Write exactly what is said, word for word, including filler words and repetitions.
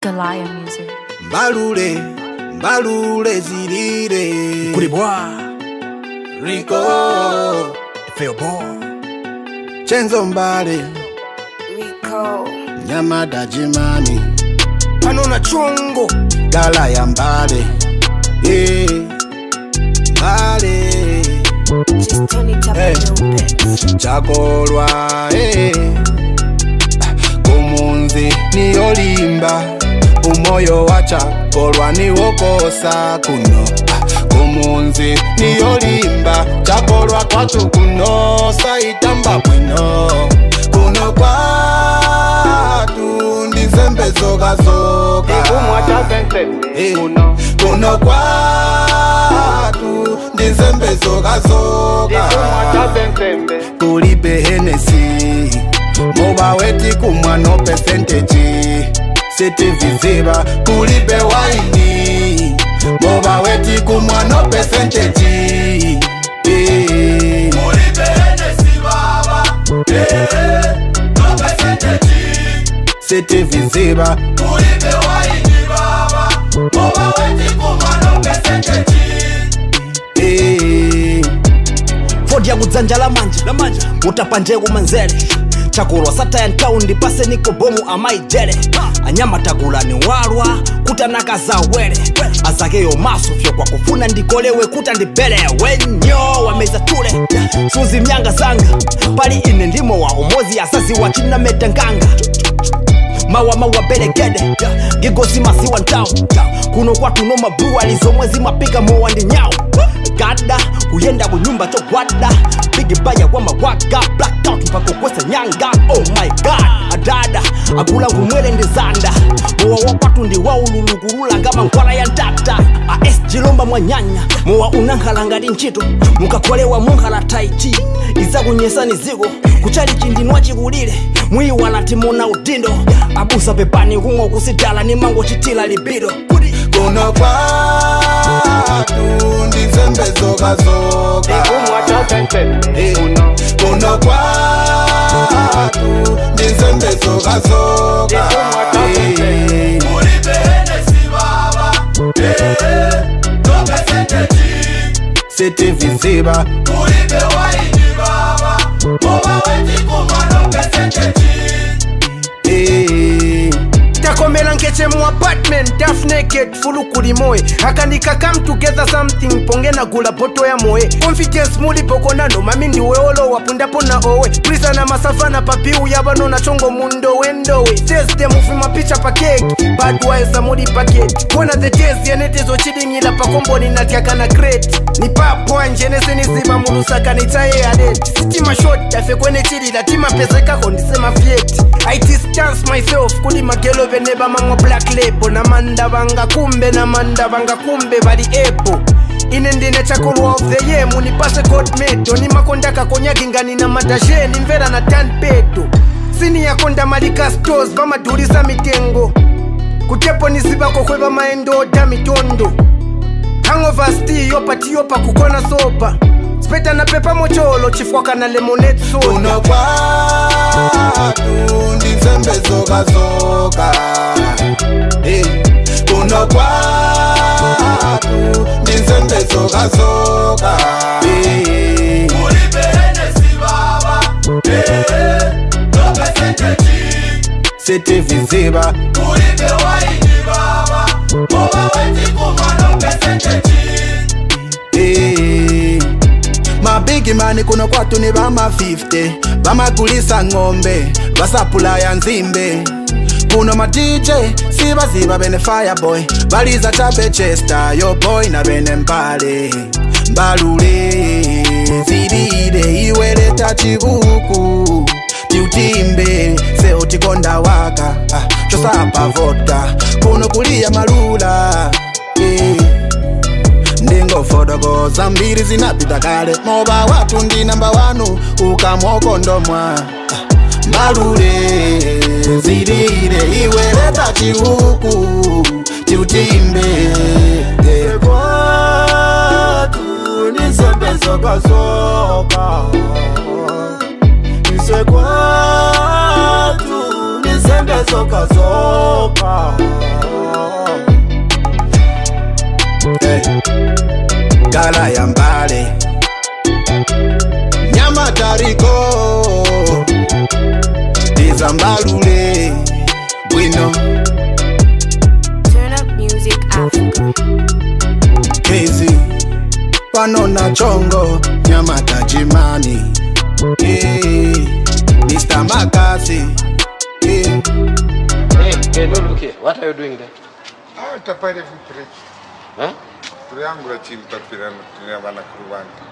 Goliath music. Mbalule, mbalule zilire. Kulibwa Rico Feo boy Chenzo Mbale Rico Nyamada Jimani Pano na chongo Gala ya Mbale Eh Mbale Just turn it up Hey. a little bit. Chakolwa eh Kumunzi ni olimba Umoyo wacha kolwa ni wokosa kuno Kumunzi ni olimba Chakolwa kwatu kuno Saitamba bwino Kuno kwatu Ndizembe zoga zoga Eh, Kuno kwatu Ndizembe zoga zoga Kulipe Hennessy Moba weti kumwano percentage Sete vizeba Kulipe waini Moba weti kumwano percentage eh. Kulipe Hennessy baba eh. No percentage Sete vizeba Kulipe waini baba Moba weti kumwano percentage eh. Ford ya kudzanja la manja la manja Utapanje kumanzele Chakurwa sata ya ntaundi pase niko bomu amaijele Anyama tagula ni walwa kutanaka za wele Azakeyo maso fyo kwa kufuna ndikolewe kuta ndibele Wenyo wameza tule Suzi myanga zanga Pali ine ndimo wa umozi asazi wa china metanganga Mawa mawa belegede Gigosi masiwa ntao Kuno kwa tuno mabu alizomwezi mapika mowa ndi nyao Gada kuyenda kunyumba cho gwada Bigi baya kwa mawaka Blackout mpako kwese nyanga Oh my god Adada Agula ngumwele ndi zanda Mowa wapatu ndi waululu kurula Ngama nkwala ya ndata A S jilomba mwanyanya Mowa unangalanga di nchito Mukakolewa mungala tai chi Iza kunyesa ni zigo Kuchali chindinwa chikulile Mwi wala timona udindo Abusa pepani kungo kusidala Ni mango chitila libido Kuno kwatu Ndizembe zoga zoga Eh, Kuno kwatu Ndizembe zoga zoga Eh, Kulipe Hennessy baba Eh, no percentage Sete vizeba Kulipe waini baba Moba weti kumwano percentage Eh Takomela nkeche mu apartment half naked fulu kulimoe Akanika come together something ponge na gula poto ya moe Confidence muli pokona no mami ndiwe olo wapundapo na owe Prisa na masafa na papiu yabano na chongo mundo wendowe Test them ufi mapicha pa cake Bad wise amudi packet Kona the test yenete zo chiding ila pa kombo ni natiaka na crate Ni papo anjenese ni zima mulusaka ni taye adet Sitima short yafe kwene chidi la tima peseka kondisema fiet I distance myself kuli magelo veneba mango black label Na manda banga kumbe na manda banga kumbe bali epo Inendine chakulwa of the year munipase court meto Ni makondaka konyaki ngani na matashe Ni mvera na tan peto Sini ya konda malika stores Bama durisa mitengo Kutepo nisibako kweba maendo da mitondo Hangover sti yopa tiyopa kukona sopa Speta na pepa mocholo chifwaka na lemonade soda Kuno kwatu Ndizembe zoga zoga Eh, Kuno kwatu Ndizembe zoga zoga Eh, Kulipe Hennessy baba Eh, no percentage Sete vizeba Kulipe waini baba Moba weti kumwano percentage Eh, mabigi mani kuno kwatu ni bama fifty Bamagulisa ngombe Basapula ya nzimbe Kuno ma D J Siba ziba bene fireboy Baliza chape chester Yo boy na bene mbale Mbalule Ziride iweleta chibuku Tiutimbe Seo tikonda waka ah, Chosapa vodka Kuno kulia malula eh. Ndingo fodogo zambiri zinapita kale Moba watu ndi namba wanu Ukamoko ndomwa Mbalule Zirire iweleta chihuku Tiutimbe Kwatu nizembe zoga zoga Nise kwatu nizembe zoga zoga Rico Dizambalule Bueno Turn up music Africa. Casey Panona Chongo Nyamata Jimani yeah. Mister Makasi yeah. Hey, hey, no, look here. What are you doing there? Ah, tapare filtri. Huh? Triangolo chim tapirano, tinavana kurwanta.